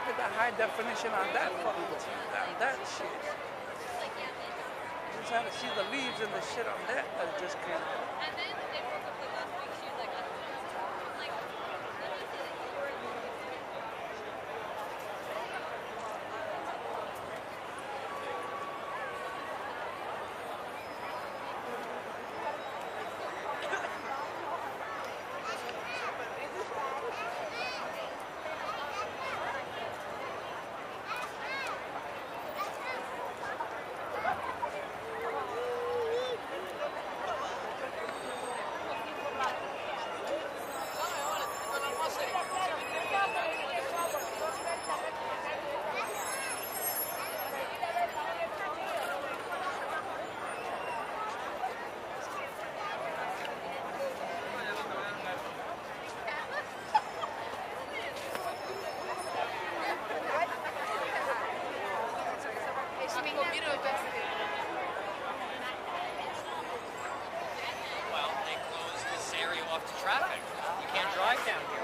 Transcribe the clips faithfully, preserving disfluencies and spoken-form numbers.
Look at the high definition on that photo. That, that shit. Just had to see the leaves and the shit on that that just came out. And then they broke up like last week. She was like, I'm like, let me see that you were Well, they closed this area off to traffic. You can't drive down here.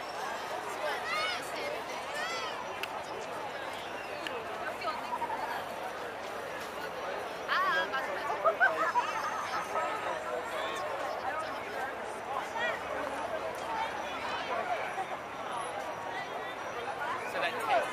So that takes.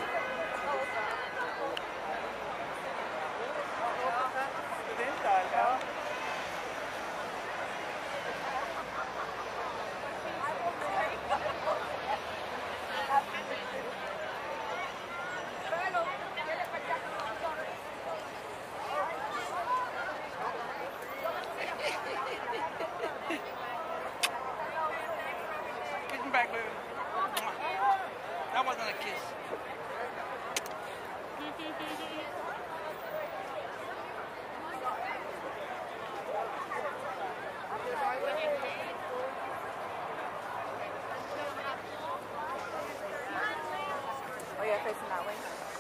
Getting back, baby. That wasn't a kiss. Oh yeah, facing that way.